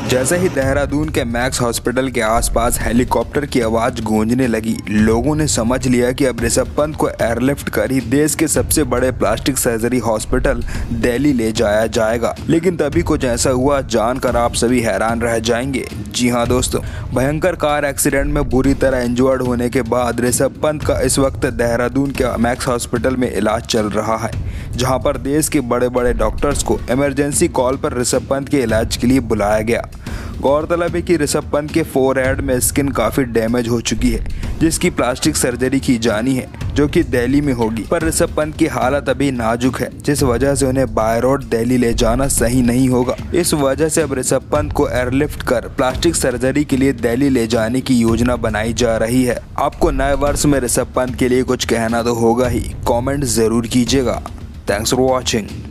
जैसे ही देहरादून के max hospital के आसपास हेलीकॉप्टर की आवाज गूंजने लगी, लोगों ने समझ लिया कि अब ऋषभ पंत को एयरलिफ्ट कर ही देश के सबसे बड़े प्लास्टिक सर्जरी हॉस्पिटल दिल्ली ले जाया जाएगा। लेकिन तभी कुछ ऐसा हुआ जानकर आप सभी हैरान रह जाएंगे। जी हाँ दोस्तों, भयंकर कार एक्सीडेंट में बुरी तरह इंजर्ड होने के बाद ऋषभ पंत का इस वक्त देहरादून के मैक्स हॉस्पिटल में इलाज चल रहा है, जहां पर देश के बड़े बड़े डॉक्टर्स को इमरजेंसी कॉल पर ऋषभ पंत के इलाज के लिए बुलाया गया। गौरतलब है कि ऋषभ पंत के फोरहेड में स्किन काफी डैमेज हो चुकी है, जिसकी प्लास्टिक सर्जरी की जानी है, जो कि दिल्ली में होगी। पर ऋषभ पंत की हालत अभी नाजुक है, जिस वजह से उन्हें बाय रोड दिल्ली ले जाना सही नहीं होगा। इस वजह से अब ऋषभ पंत को एयरलिफ्ट कर प्लास्टिक सर्जरी के लिए दिल्ली ले जाने की योजना बनाई जा रही है। आपको नए वर्ष में ऋषभ पंत के लिए कुछ कहना तो होगा ही, कॉमेंट जरूर कीजिएगा। Thanks for watching.